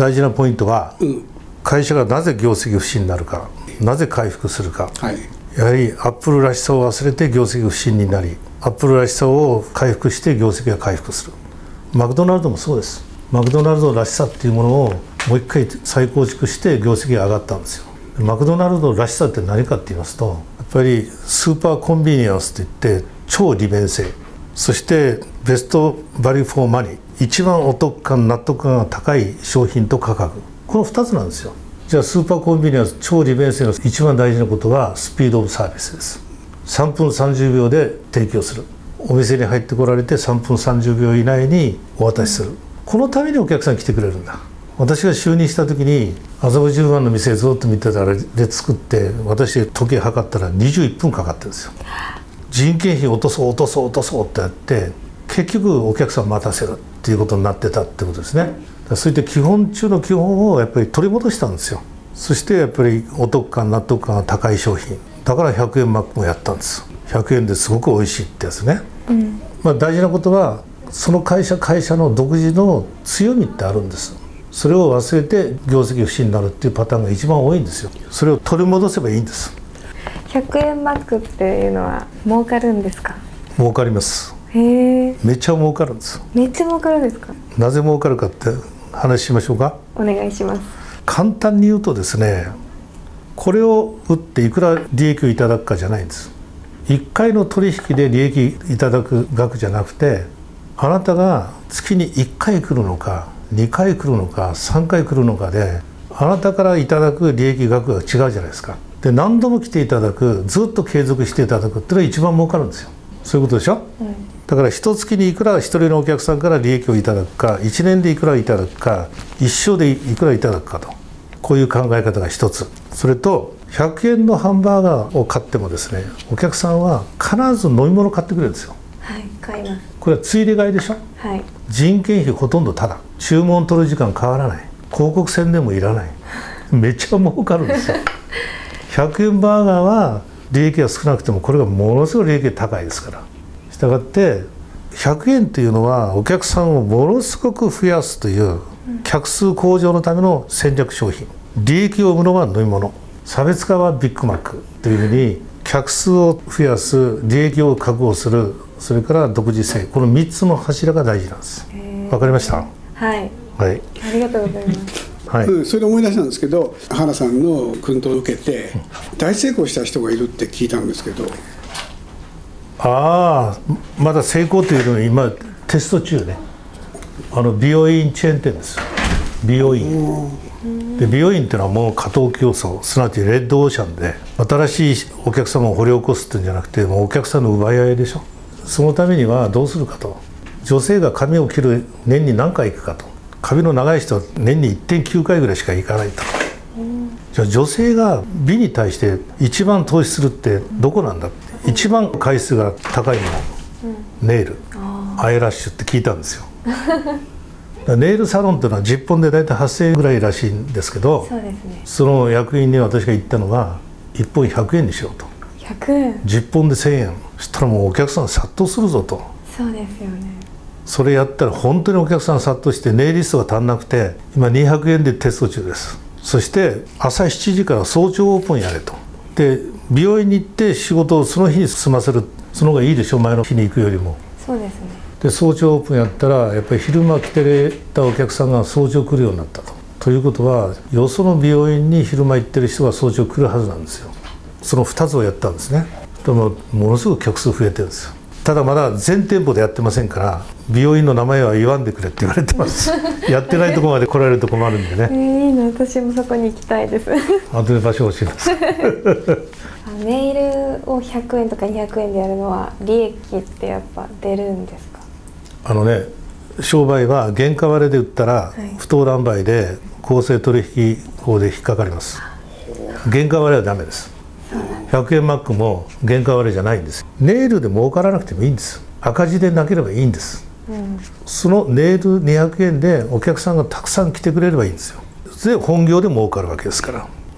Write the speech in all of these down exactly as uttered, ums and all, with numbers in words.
大事なポイントは、 うん、 会社がなぜ業績不振になるか、なぜ回復するか、 はい、 やはりアップルらしさを忘れて業績不振になり、アップルらしさを回復して業績が回復する。マクドナルドもそうです。マクドナルドらしさっていうものをもう一回再構築して業績が上がったんですよ。マクドナルドらしさって何かって言いますと、やっぱりスーパーコンビニエンスといって超利便性、そしてベストバリューフォーマニー、一番お得感納得感が高い商品と価格、このふたつなんですよ。じゃあスーパーコンビニエンス超利便性の一番大事なことはスピードオブサービスです。さんぷんさんじゅうびょうで提供する。お店に入ってこられてさんぷんさんじゅうびょう以内にお渡しする。このためにお客さん来てくれるんだ。私が就任した時に麻布十番の店ずっと見てたらで作って、私時計測ったらにじゅういっぷんかかってるんですよ。人件費落とそう落とそう落とそうってやって、結局お客さん待たせるっていうことになってたってことですね。そういった基本中の基本をやっぱり取り戻したんですよ。そしてやっぱりお得感納得感が高い商品だからひゃくえんマックもやったんです。ひゃくえんですごく美味しいってやつね、うん、まあ大事なことはその会社会社の独自の強みってあるんです。それを忘れて業績不振になるっていうパターンが一番多いんですよ。それを取り戻せばいいんです。 ひゃくえんマックっていうのは儲かるんですか？ 儲かります。 へえ。 めっちゃ儲かるんです。 めっちゃ儲かるんですか？ なぜ儲かるかって話しましょうか。 お願いします。 簡単に言うとですね、これを売っていくら利益をいただくかじゃないんです。いっかいの取引で利益いただく額じゃなくて、あなたが月にいっかい来るのかにかい来るのかさんかい来るのかで、あなたからいただく利益額が違うじゃないですか。で何度も来ていただく、ずっと継続していただくっていうのが一番儲かるんですよ。そういうことでしょ、うん、だから一月にいくら一人のお客さんから利益をいただくか、いちねんでいくらいただくか、一生でいくらいただくかと、こういう考え方が一つ。それとひゃくえんのハンバーガーを買ってもですね、お客さんは必ず飲み物買ってくれるんですよ。 はい、買います。これはついで買いでしょ。 はい。 人件費ほとんどただ、注文取る時間変わらない、広告宣伝もいらない、めっちゃ儲かるんですよ。ひゃくえんバーガーは利益が少なくても、これがものすごい利益が高いですから。したがってひゃくえんというのはお客さんをものすごく増やすという客数向上のための戦略商品。利益を生むのは飲み物、差別化はビッグマックというふうに、客数を増やす、利益を確保する、それから独自性、このみっつの柱が大事なんです。わかりました？ はい、 はい、 ありがとうございます。 はい、 うん、それで思い出したんですけど、原さんの薫陶を受けて大成功した人がいるって聞いたんですけど。 ああ、まだ成功というのは今テスト中ね。あの美容院チェーン店です。美容院で、美容院っていうのはもう過当競争、すなわちレッドオーシャンで新しいお客様を掘り起こすっていうんじゃなくて、もうお客さんの奪い合いでしょ。そのためにはどうするかと、女性が髪を切る年に何回行くかと、髪の長い人は年に いってんきゅうかいぐらいしか行かないと。じゃあ女性が美に対して一番投資するってどこなんだって、一番回数が高いのはネイル、アイラッシュって聞いたんですよ。ネイルサロンっていうのはじゅっぽんで大体はっせんえんぐらいらしいんですけど、 そうですね、 その役員に私が言ったのがいっぽんひゃくえんにしようと。 ひゃくえん、 じゅっぽんでせんえん、そしたらもうお客さん殺到するぞと。 そうですよね。 それやったら本当にお客さん殺到して、ネイリストが足んなくて今にひゃくえんでテスト中です。そして朝しちじから早朝オープンやれと。で美容院に行って仕事をその日に済ませる、その方がいいでしょ、前の日に行くよりも。 そうですね。 で早朝オープンやったらやっぱり昼間来てたお客さんが早朝来るようになったと。ということはよその美容院に昼間行ってる人が早朝来るはずなんですよ。そのふたつをやったんですね。でもものすごく客数増えてるんですよ。ただまだ全店舗でやってませんから、美容院の名前は言わんでくれって言われてます。やってないところまで来られると困るんでね。 えー、いいな、私もそこに行きたいです。 後で場所を教えます。 ネイルをひゃくえんとかにひゃくえんでやるのは利益ってやっぱ出るんですか？ あのね、商売は原価割れで売ったら、はい、不当乱売で公正取引法で引っかかります。原価割れはダメです。ひゃくえんマックも原価割れじゃないんです。ネイルで儲からなくてもいいんです。赤字でなければいいんです、うん、そのネイルにひゃくえんでお客さんがたくさん来てくれればいいんですよ。で本業で儲かるわけですから。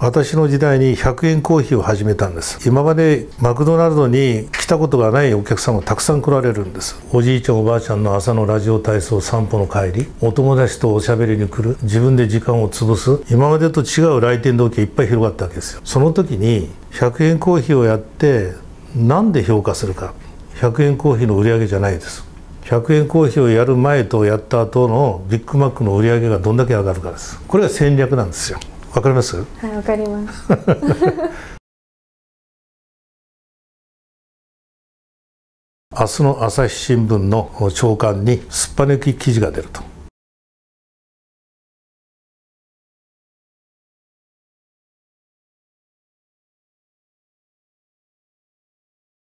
私の時代にひゃくえんコーヒーを始めたんです。今までマクドナルドに来たことがないお客さんがたくさん来られるんです。おじいちゃんおばあちゃんの朝のラジオ体操、散歩の帰り、お友達とおしゃべりに来る、自分で時間を潰す、今までと違う来店動機がいっぱい広がったわけですよ。その時にひゃくえんコーヒーをやってなんで評価するか、ひゃくえんコーヒーの売り上げじゃないです。ひゃくえんコーヒーをやる前とやった後のビッグマックの売り上げがどんだけ上がるかです。これが戦略なんですよ。わかります？ はい、わかります。 明日の朝日新聞の朝刊にすっぱ抜き記事が出ると。